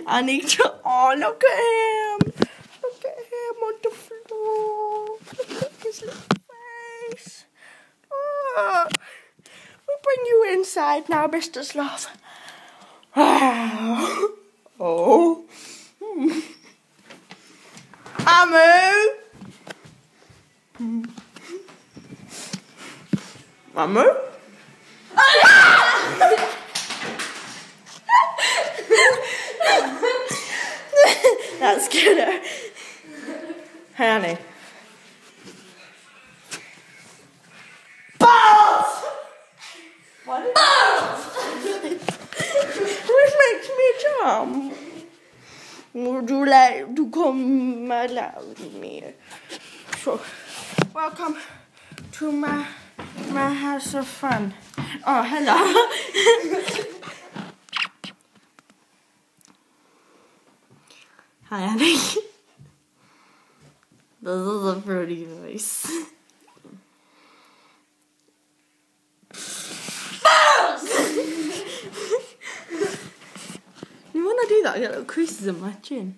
I need to. Oh, look at him! Look at him on the floor. Look at his little face. Oh. We'll bring you inside now, Mr. Sloth. Oh. Amu. Amu. That's good. Honey. Balls! What is balls? Which makes me jump. Would you like to come allow me? So, welcome to my house of fun. Oh, hello. Hi, Annie. This is a pretty voice. You want to do that? I get little creases in my chin.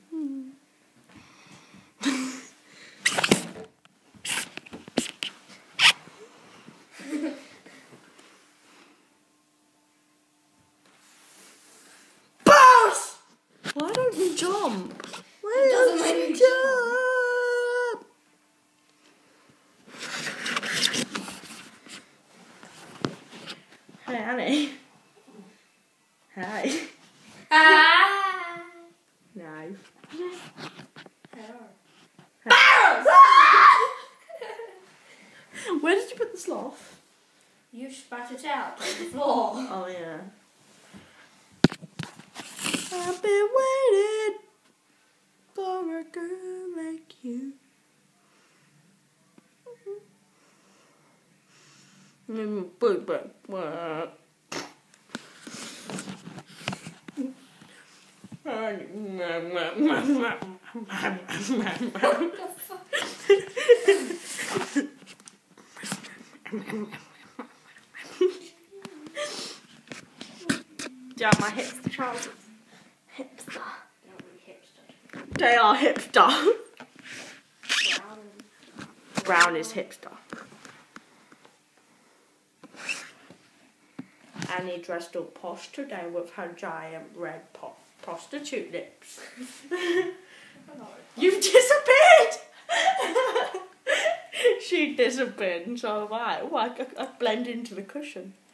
Boss! Why don't you jump? Why don't you jump? Hey, Annie. Hi. No. Barrels! Where did you put the sloth? You spat it out on the floor. Oh, yeah. I've been waiting for a girl like you. Yeah, my hipster trousers. Hipster. They are hipster. Brown is hipster. Annie dressed up posh today with her giant red prostitute lips. You've disappeared! She disappeared, and so have I. Oh, I blend into the cushion.